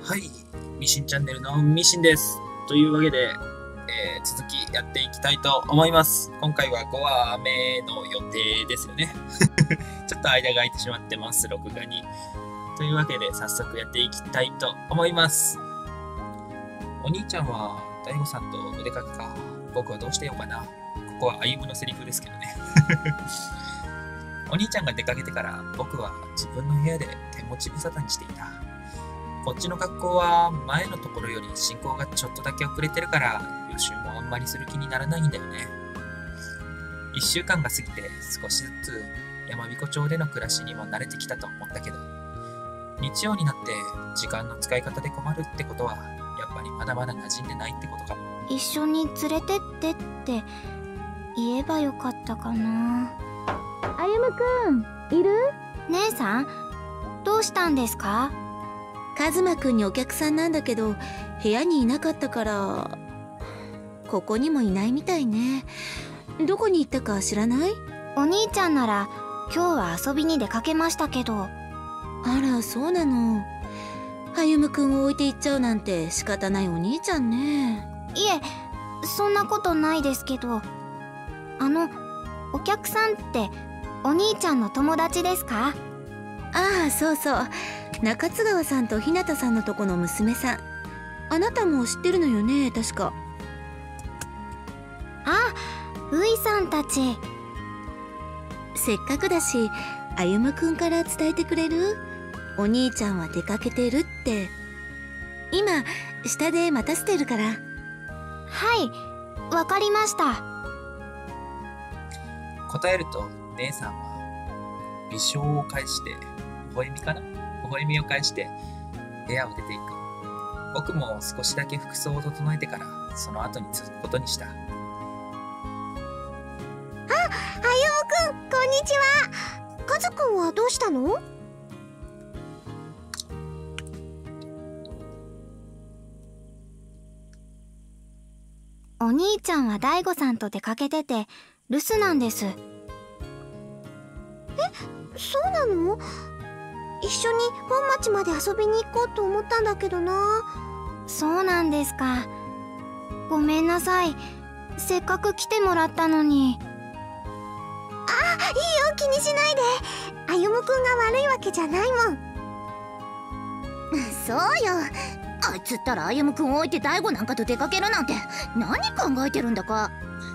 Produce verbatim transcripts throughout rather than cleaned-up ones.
はい、ミシンチャンネルのミシンです。というわけで、えー、続きやっていきたいと思います。今回はごわめの予定ですよね。ちょっと間が空いてしまってます、録画に。というわけで、早速やっていきたいと思います。お兄ちゃんは大悟さんとお出かけか。僕はどうしてようかな。ここは歩夢のセリフですけどね。お兄ちゃんが出かけてから僕は自分の部屋で手持ち無沙汰にしていた。こっちの学校は前のところより進行がちょっとだけ遅れてるから予習もあんまりする気にならないんだよね。一週間が過ぎて少しずつ山彦町での暮らしにも慣れてきたと思ったけど、日曜になって時間の使い方で困るってことはやっぱりまだまだ馴染んでないってことかも。 一緒に連れてってって言えばよかったかな。 歩夢くんいる？ 姉さん、どうしたんですか？ カズマくんにお客さんなんだけど部屋にいなかったから。ここにもいないみたいね。どこに行ったか知らない？ お兄ちゃんなら今日は遊びに出かけましたけど。 あら、そうなの。歩夢くんを置いて行っちゃうなんて仕方ないお兄ちゃんね。 いえ、そんなことないですけど。あのお客さんってお兄ちゃんの友達ですか？ ああ、そうそう、中津川さんと日向さんのとこの娘さん。あなたも知ってるのよね、確か。 あ、ういさんたち。 せっかくだし歩夢くんから伝えてくれる？お兄ちゃんは出かけてるって。今下で待たせてるから。 はい、わかりました。 答えると姉さんは微笑を返して、微笑みかな微笑みを返して部屋を出ていく。僕も少しだけ服装を整えてからその後に続くことにした。あ、 歩夢くん、こんにちは。カズくんはどうしたの？お兄ちゃんは大悟さんと出かけてて留守なんです。え、そうなの？一緒に本町まで遊びに行こうと思ったんだけどな。そうなんですか。ごめんなさい。せっかく来てもらったのに。あ、いいよ、気にしないで。歩夢くんが悪いわけじゃないもん。 そうよ。あいつったら歩夢くんを置いて大悟なんかと出かけるなんて何考えてるんだか。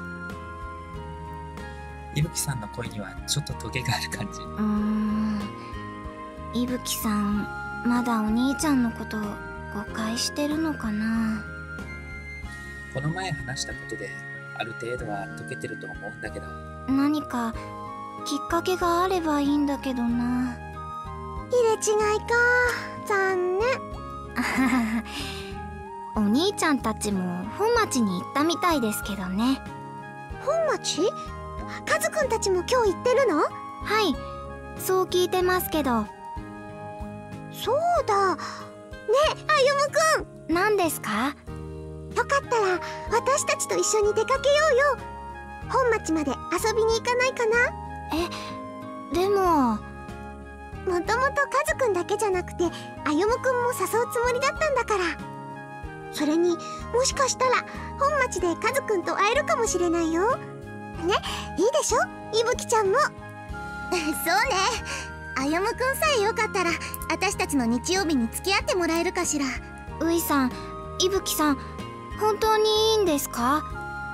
いぶきさんの声にはちょっとトゲがある感じ。 うーん、いぶきさんまだお兄ちゃんのことを誤解してるのかな。 この前話したことである程度は解けてると思うんだけど。 何かきっかけがあればいいんだけどな。入れ違いか、残念。お兄ちゃんたちも本町に行ったみたいですけどね。本町？カズくんたちも今日行ってるの？はい、そう聞いてますけど。そうだね。歩夢くん、何ですか？よかったら私たちと一緒に出かけようよ。本町まで遊びに行かないかな？え、でももともとカズくんだけじゃなくて歩夢くんも誘うつもりだったんだから。それにもしかしたら本町でカズくんと会えるかもしれないよね。いいでしょ、いぶきちゃんも。 そうね。歩夢くんさえよかったら私たちの日曜日に付き合ってもらえるかしら。 ういさん、いぶきさん、本当にいいんですか？も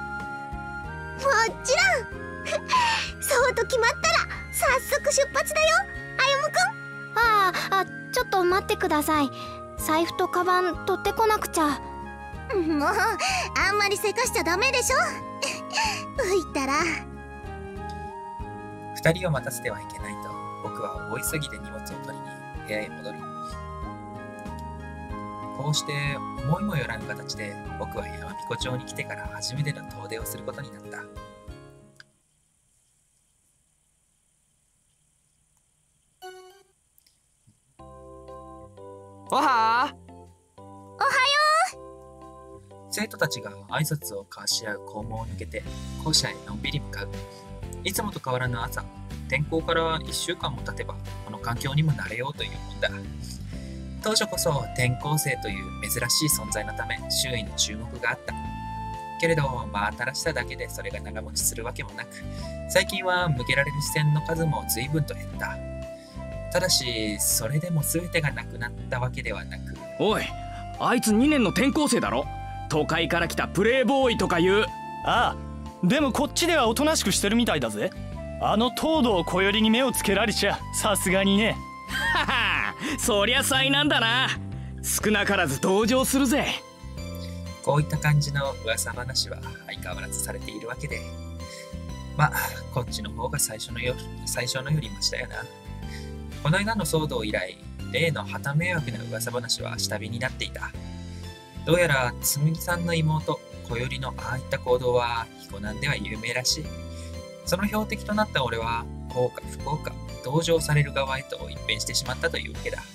ちろん。そうと決まったら早速出発だよ、歩夢くん。ああ、あ、ちょっと待ってください。財布とカバン取ってこなくちゃ。 もうあんまりせかしちゃダメでしょ。浮いたら。 二人を待たせてはいけないと僕は大急ぎで荷物を取りに部屋へ戻る。こうして思いもよらぬ形で僕は山彦町に来てから初めての遠出をすることになった。 おはー。 おはよ生徒たちが挨拶を交わし合う校門を抜けて校舎へのんびり向かう。いつもと変わらぬ朝。転校からいっしゅうかんも経てばこの環境にも慣れようというもんだ。 当初こそ転校生という珍しい存在のため周囲の注目があった。けれど、真新しさだけでそれが長持ちするわけもなく、最近は向けられる視線の数も随分と減った。ただし、それでも全てがなくなったわけではなく。 おい、あいつにねんの転校生だろ。都会から来たプレイボーイとかいう。 ああ、でもこっちではおとなしくしてるみたいだぜ。あの東堂小よりに目をつけられちゃさすがにね。 はは、そりゃ災難だな。少なからず同情するぜ。 こういった感じの噂話は相変わらずされているわけで、まあこっちの方が最初のよ最初のよりましたよな。この間の騒動以来、例の旗迷惑な噂話は下火になっていた。どうやら紬さんの妹小よりのああいった行動は彦南では有名らしい。その標的となった俺は幸か不幸か同情される側へと一変してしまったというわけだ。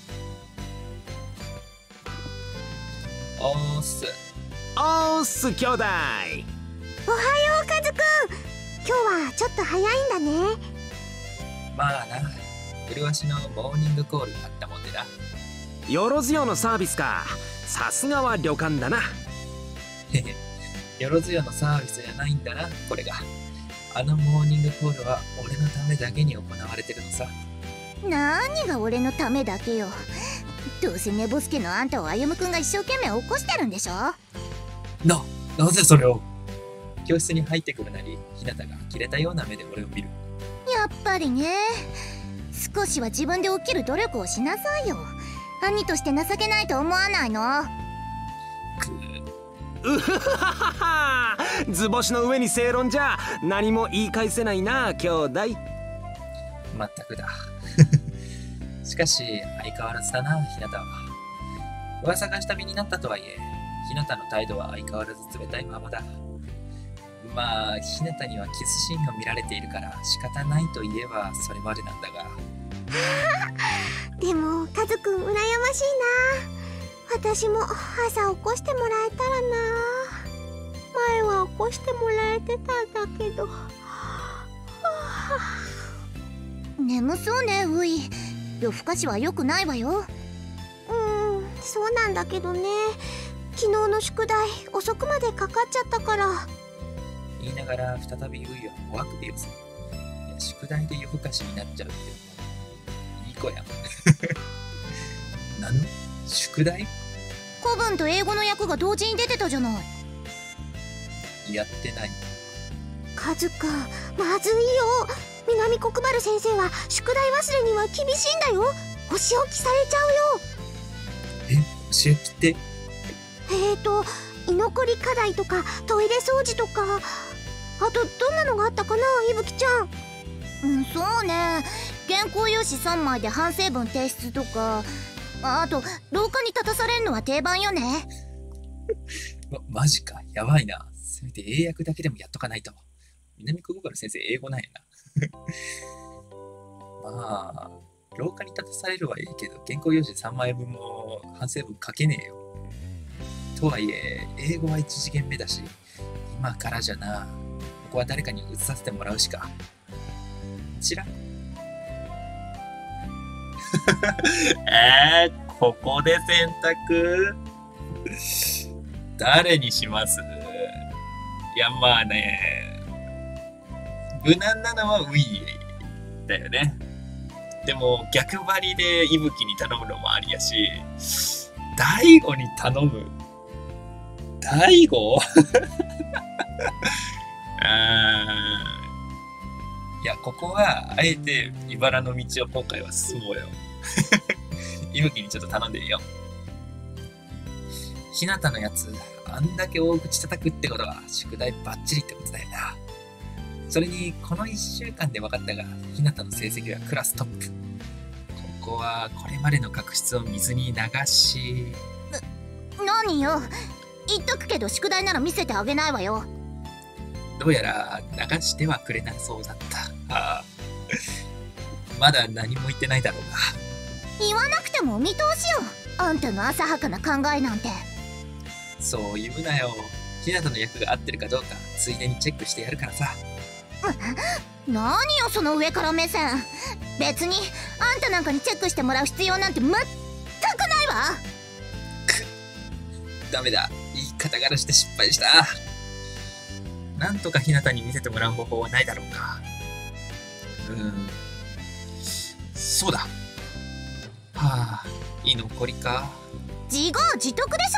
おーっす。 おーっす兄弟。 おはようカズくん。今日はちょっと早いんだね。 まあな、麗しのモーニングコールがあったもんでな。 よろずよのサービスか。さすがは旅館だな。 へへ、よろずよのサービスじゃないんだな、これが。あのモーニングコールは俺のためだけに行われてるのさ。 何が俺のためだけよ。どうせ寝ぼすけのあんたを歩夢くんが一生懸命起こしてるんでしょ。 な、なぜそれを。教室に入ってくるなり、ひなたが呆れたような目で俺を見る。 やっぱりね。少しは自分で起きる努力をしなさいよ。兄として情けないと思わないの？ うははは、図星の上に正論じゃ何も言い返せないな兄弟。 まったくだ。しかし相変わらずだな、ひなたは。噂が下火になったとはいえ、ひなたの態度は相変わらず冷たいままだ。まあひなたにはキスシーンが見られているから仕方ないと言えばそれまでなんだが。 でもカズくん羨ましいな。私も朝起こしてもらえたらな。前は起こしてもらえてたんだけど。 眠そうね、うい。夜更かしは良くないわよ。 うん、そうなんだけどね。昨日の宿題遅くまでかかっちゃったから。 言いながら再びウイは怖くてよせ。いや、宿題で夜更かしになっちゃうっていい子やん。なの？宿題？ 古文と英語の役が同時に出てたじゃない。 やってない。 カズくん、まずいよ。南国原先生は宿題忘れには厳しいんだよ。お仕置きされちゃうよ。 え、お仕置きって？ えーと居残り課題とかトイレ掃除とか、あとどんなのがあったかな、いぶきちゃん。 うん、そうね。原稿用紙さんまいで反省文提出とか、あと廊下に立たされるのは定番よね。 ま、マジか、やばいな。せめて英訳だけでもやっとかないと。南国原先生英語なんやな。まあ廊下に立たされるはいいけど、原稿用紙さんまいぶんも反省文書けねえよ。とはいえ英語はいち次元目だし、今からじゃな。ここは誰かに移させてもらうしか。知らん。えー、ここで選択誰にします？いや、まあね、無難なのはウィーだよね。でも逆張りで息吹に頼むのもありやし、大悟に頼む。大悟あー、いや、ここはあえて茨の道を今回は進もうよ。いぶきにちょっと頼んでるよ。ひなたのやつ、あんだけ大口叩くってことは宿題バッチリってことだよな。それにこのいっしゅうかんで分かったが、ひなたの成績はクラストップ。ここはこれまでの確執を水に流し。 何よ、言っとくけど宿題なら見せてあげないわよ。 どうやら流してはくれなそうだった。ああ、まだ何も言ってないだろうが。 言わなくてもお見通しよ、あんたの浅はかな考えなんて。 そう言うなよ。ひなたの役が合ってるかどうかついでにチェックしてやるからさ。 何よその上から目線。別にあんたなんかにチェックしてもらう必要なんて全くないわ。 ダメだ。言い方からして失敗した。なんとかひなたに見せてもらう方法はないだろうか。うーん。そうだ。はあ、居残りか。 自業自得でし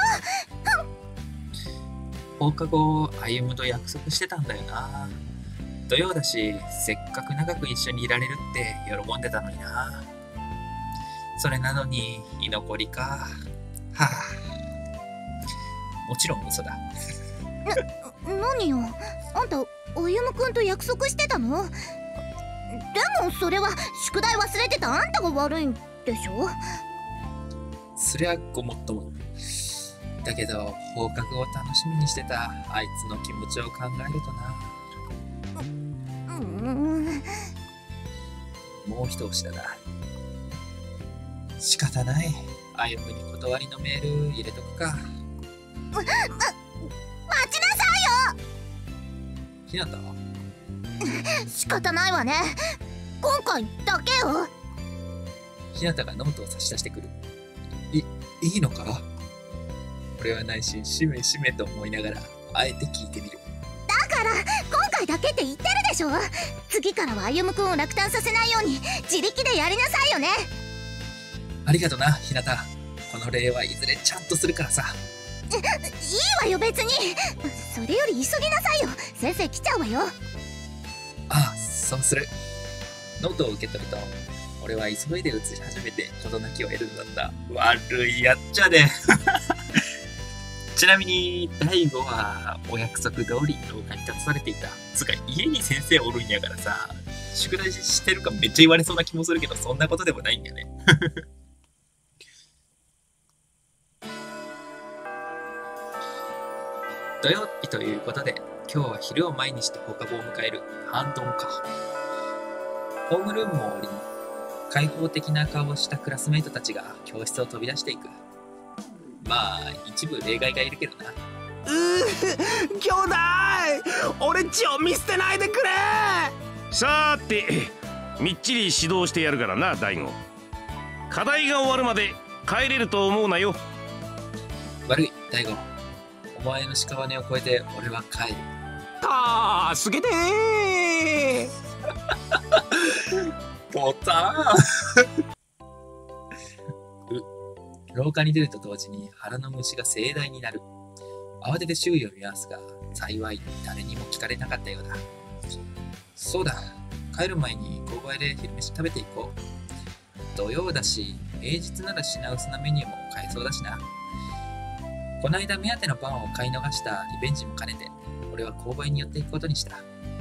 放課後、歩むと約束してたんだよな。土曜だし、せっかく長く一緒にいられるって喜んでたのにな。それなのに、居残りか。はあ。もちろん嘘だ。 ょ。な、何よ。あんた、歩夢くんと約束してたの？でもそれは宿題忘れてたあんたが悪いんでしょ？ そりゃごもっとも。だけど、放課後を楽しみにしてたあいつの気持ちを考えるとな。 うーん。 もう一押しだな。仕方ない。歩むに断りのメール入れとくか。 ま、ま、待ちなさいよ！ ひなた？ 仕方ないわね。今回だけよ。 ひなたがノートを差し出してくる。い、いいのか？俺は内心しめしめと思いながら、あえて聞いてみる。 だから、今回だけって言ってるでしょ。次からは歩夢くんを落胆させないように自力でやりなさいよね。 ありがとな、ひなた。この礼はいずれちゃんとするからさ。 いいわよ別に。それより急ぎなさいよ。先生来ちゃうわよ。 ああ、そうする。ノートを受け取ると、俺は急いで写し始めて事なきを得るのだった。悪いやっちゃで。ちなみに、大悟はお約束通り廊下に立たされていた。つか、家に先生おるんやからさ、宿題してるかめっちゃ言われそうな気もするけど、そんなことでもないんだよね。土曜日ということで、今日は昼を前にして放課後を迎える半ドンか。ホームルームを降り、開放的な顔をしたクラスメイトたちが教室を飛び出していく。まあ、一部例外がいるけどな。 うー、兄弟、俺っちを見捨てないでくれ。 さーて、みっちり指導してやるからな、大悟。課題が終わるまで帰れると思うなよ。 悪い、大悟。お前の屍を越えて俺は帰る。 助けてー。 ボタンう、廊下に出ると同時に腹の虫が盛大になる。慌てて周囲を見ますが、幸い誰にも聞かれなかったようだ。そうだ、帰る前に購買で昼飯食べていこう。土曜だし、平日なら品薄なメニューも買えそうだしな。こないだ目当てのパンを買い逃したリベンジも兼ねて、俺は購買に寄っていくことにした。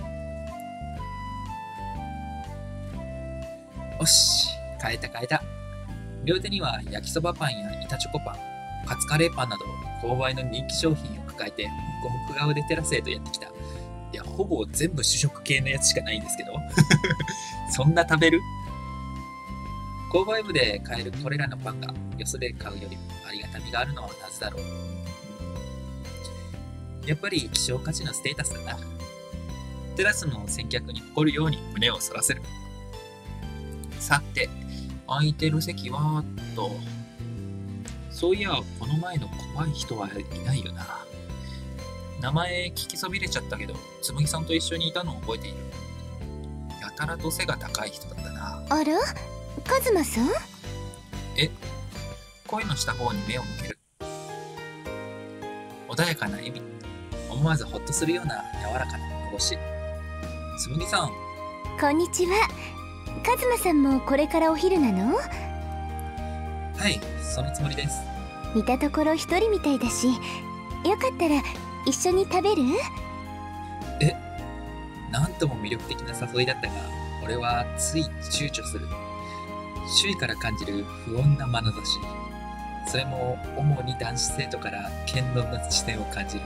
よし、買えた買えた。両手には焼きそばパンや板チョコパン、カツカレーパンなど購買の人気商品を抱えてホクホク顔でテラスへとやってきた。いや、ほぼ全部主食系のやつしかないんですけど。そんな食べる？購買部で買えるこれらのパンがよそで買うよりもありがたみがあるのはなぜだろう。やっぱり希少価値のステータスだな。テラスの先客に誇るように胸を反らせる。さて、空いてる席はと。そういや、この前の怖い人はいないよな。名前聞きそびれちゃったけど、つむぎさんと一緒にいたのを覚えている。やたらと背が高い人だったな。 あら、カズマさん？ え、声のした方に目を向ける。穏やかな笑み、思わずホッとするような柔らかな物腰。つむぎさん。 こんにちは。カズマさんもこれからお昼なの？ はい、そのつもりです。 見たところ一人みたいだし、よかったら一緒に食べる？ え、なんとも魅力的な誘いだったが、俺はつい躊躇する。周囲から感じる不穏な眼差し、それも主に男子生徒から堅鈍な視線を感じる。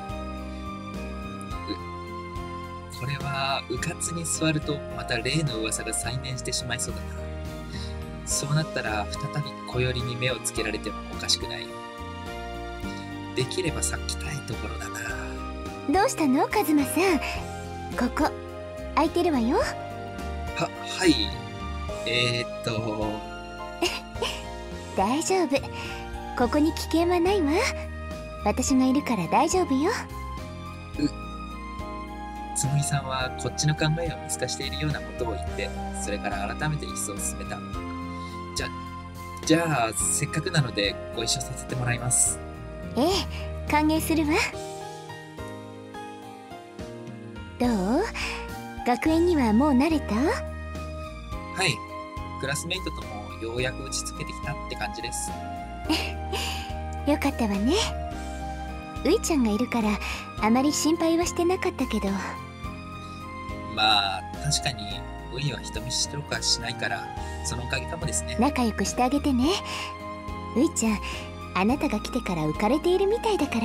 うこれはうかつに座るとまた例の噂が再燃してしまいそうだな。そうなったら再び小寄りに目をつけられてもおかしくない。できれば避けたいところだな。 どうしたの、カズマさん？ここ空いてるわよ。 は、はい。えー、っと大丈夫、ここに危険はないわ。 私がいるから大丈夫よ。 つむぎさんはこっちの考えを見透かしているようなことを言って、それから改めて一層進めた。じゃ、じゃあ、せっかくなのでご一緒させてもらいます。 ええ、歓迎するわ。どう？学園にはもう慣れた？ はい。クラスメイトともようやく打ち着けてきたって感じです。 よかったわね。ういちゃんがいるからあまり心配はしてなかったけど。 まあ確かにウイは人見知りとかしないから、そのおかげかもですね。 仲良くしてあげてね。ういちゃん、あなたが来てから浮かれているみたいだから。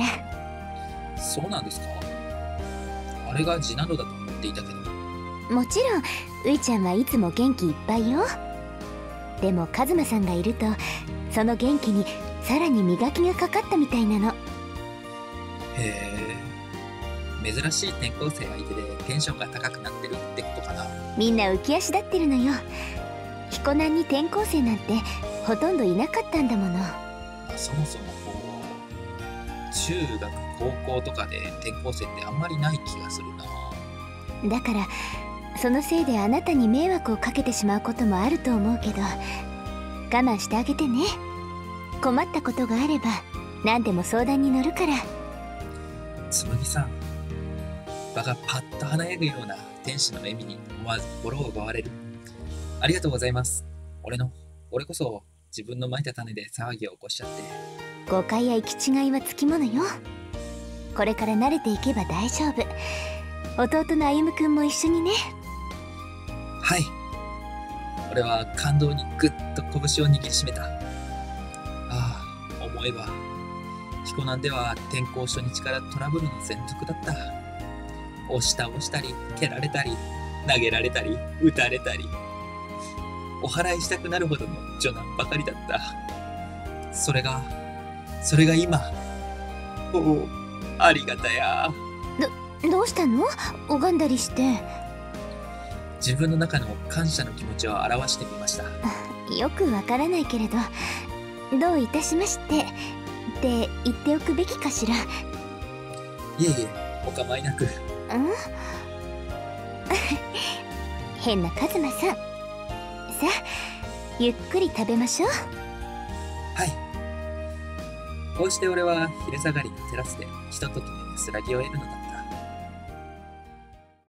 そうなんですか？あれが次男度だと思っていたけど。 もちろんういちゃんはいつも元気いっぱいよ。でもカズマさんがいるとその元気にさらに磨きがかかったみたいなの。 へえ、珍しい転校生相手でテンションが高くなってるってことかな。 みんな浮き足立ってるのよ。彦南に転校生なんてほとんどいなかったんだもの。 そもそもこう中学高校とかで転校生ってあんまりない気がするな。 だからそのせいであなたに迷惑をかけてしまうこともあると思うけど、我慢してあげてね。困ったことがあれば何でも相談に乗るから。 つむぎさん、場がパッと華やぐような天使の笑みに思わず心を奪われる。ありがとうございます。俺の俺こそ自分のまいた種で騒ぎを起こしちゃって。 誤解や行き違いはつきものよ。これから慣れていけば大丈夫。弟の歩夢くんも一緒にね。 はい。俺は感動にぐっと拳を握りしめた。ああ、思えば彦南では転校初日からトラブルの連続だった。押し倒したり蹴られたり投げられたり打たれたり、お祓いしたくなるほどの序難ばかりだった。それがそれが今、おお、ありがたや。 どどうしたの？拝んだりして。 自分の中の感謝の気持ちを表してみました。 よくわからないけれど、どういたしましてって言っておくべきかしら。 いえいえ、お構いなく。 ん変なカズマさん。さあ、ゆっくり食べましょう。 はい。こうして俺は昼下がりのテラスでひとときの安らぎを得るのだ。